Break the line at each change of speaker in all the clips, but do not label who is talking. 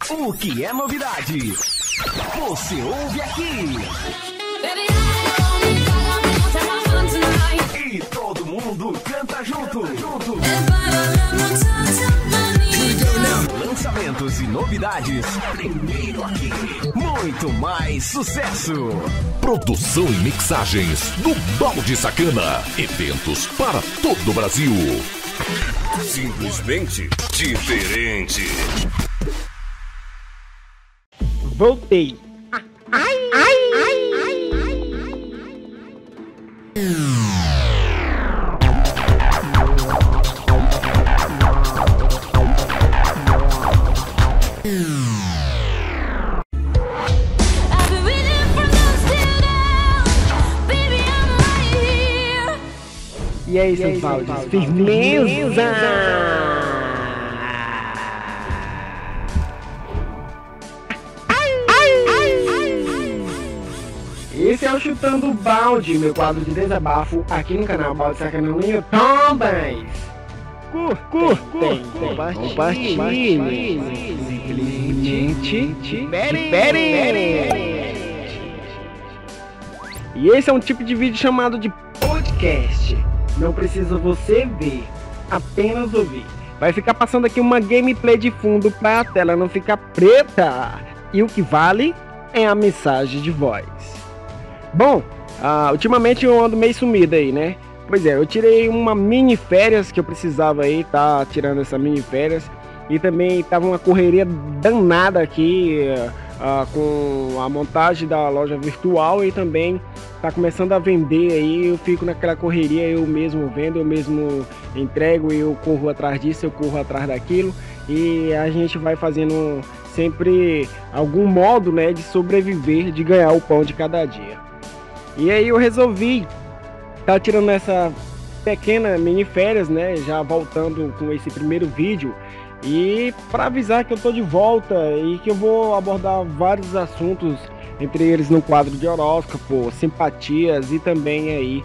O que é novidade? Você ouve aqui. E todo mundo canta junto. Lançamentos e novidades, primeiro aqui. Muito mais sucesso.
Produção e mixagens do Balde Sacana. Eventos para todo o Brasil. Simplesmente diferente.
Voltei. E aí, seus baldes, firmeza! Esse é o Chutando Balde, meu quadro de desabafo aqui no canal Balde Sacana no YouTube. Compartilhe, simplesmente diferente. E esse é um tipo de vídeo chamado de podcast. Não precisa você ver, apenas ouvir. Vai ficar passando aqui uma gameplay de fundo para a tela não ficar preta. E o que vale é a mensagem de voz. Bom, ultimamente eu ando meio sumido aí, né? Pois é, eu tirei uma mini férias que eu precisava aí, tá tirando essa mini férias. E também tava uma correria danada aqui com a montagem da loja virtual e também tá começando a vender aí. Eu fico naquela correria, eu mesmo vendo, eu mesmo entrego, eu corro atrás disso, eu corro atrás daquilo. E a gente vai fazendo sempre algum modo, né, de sobreviver, de ganhar o pão de cada dia. E aí eu resolvi tá tirando essa pequena mini férias, né, já voltando com esse primeiro vídeo e para avisar que eu tô de volta e que eu vou abordar vários assuntos, entre eles no quadro de horóscopo, simpatias e também aí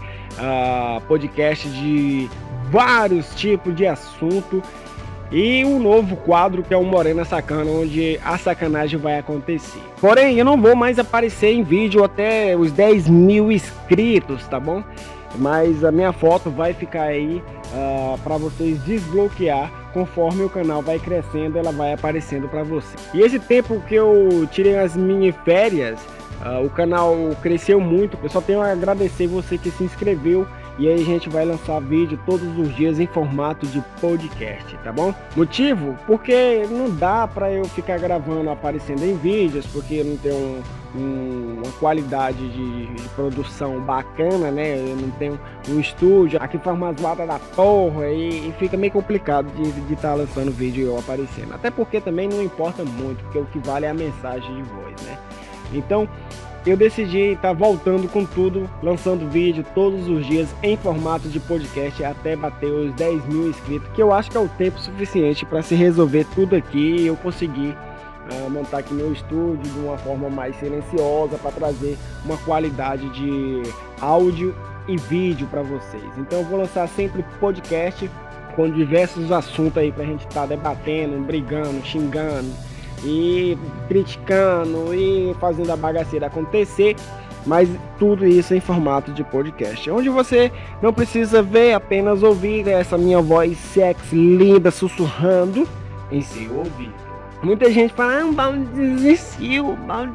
podcast de vários tipos de assunto e um novo quadro que é o Morena Sacana, onde a sacanagem vai acontecer. Porém, eu não vou mais aparecer em vídeo até os 10 mil inscritos, tá bom? Mas a minha foto vai ficar aí para vocês desbloquear. Conforme o canal vai crescendo, ela vai aparecendo para você. E esse tempo que eu tirei as mini férias, o canal cresceu muito. Eu só tenho a agradecer você que se inscreveu. E aí a gente vai lançar vídeo todos os dias em formato de podcast, tá bom? Motivo? Porque não dá para eu ficar gravando, aparecendo em vídeos, porque eu não tenho uma qualidade de produção bacana, né? Eu não tenho um estúdio, aqui faz umas zoada da porra e fica meio complicado de estar lançando vídeo e eu aparecendo. Até porque também não importa muito, porque o que vale é a mensagem de voz, né? Então, eu decidi estar voltando com tudo, lançando vídeo todos os dias em formato de podcast até bater os 10 mil inscritos, que eu acho que é o tempo suficiente para se resolver tudo aqui e eu conseguir montar aqui meu estúdio de uma forma mais silenciosa para trazer uma qualidade de áudio e vídeo para vocês. Então eu vou lançar sempre podcast com diversos assuntos aí para a gente estar debatendo, brigando, xingando e criticando e fazendo a bagaceira acontecer, mas tudo isso em formato de podcast, onde você não precisa ver, apenas ouvir essa minha voz sexy, linda, sussurrando em seu ouvido. Muita gente fala, o Balde desistiu,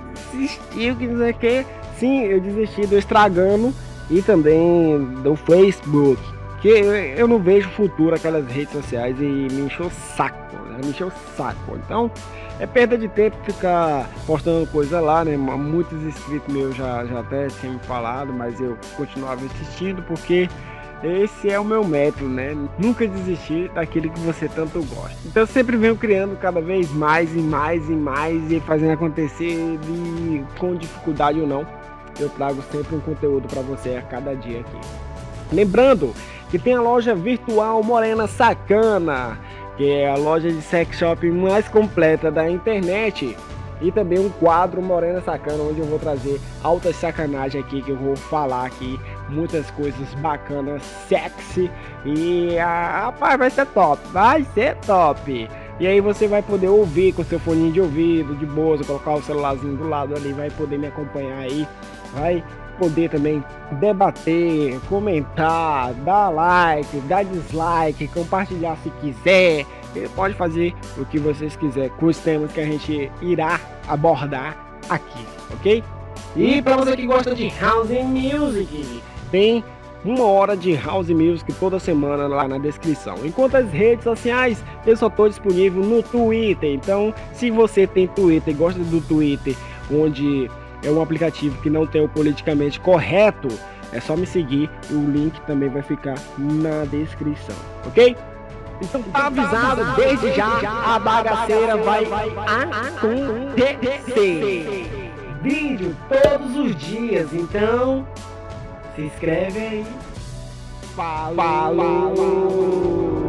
que não sei o que. Sim, eu desisti do Instagram e também do Facebook, que eu não vejo futuro aquelas redes sociais e me encheu o saco, né? Então é perda de tempo ficar postando coisa lá, né? Muitos inscritos meus já até tinham me falado, mas eu continuava insistindo porque esse é o meu método, né? Nunca desistir daquilo que você tanto gosta. Então eu sempre venho criando cada vez mais e fazendo acontecer com dificuldade ou não. Eu trago sempre um conteúdo para você a cada dia aqui. Lembrando que tem a loja virtual Morena Sacana, que é a loja de sex shop mais completa da internet. E também um quadro Morena Sacana, onde eu vou trazer altas sacanagens aqui, que eu vou falar aqui muitas coisas bacanas, sexy. E rapaz, vai ser top. E aí você vai poder ouvir com seu fone de ouvido, de boa, colocar o celularzinho do lado ali, vai poder me acompanhar aí, vai poder também debater, comentar, dar like, dar dislike, compartilhar se quiser. Você pode fazer o que vocês quiserem com os temas que a gente irá abordar aqui, ok? E para você que gosta de House Music, tem 1 hora de House Music toda semana lá na descrição. Enquanto as redes sociais, eu só estou disponível no Twitter. Então, se você tem Twitter e gosta do Twitter, onde é um aplicativo que não tem o politicamente correto, é só me seguir e o link também vai ficar na descrição, ok? Então tá avisado, desde já a bagaceira vai acontecer. Vídeo todos os dias, então se inscreve aí. Falou!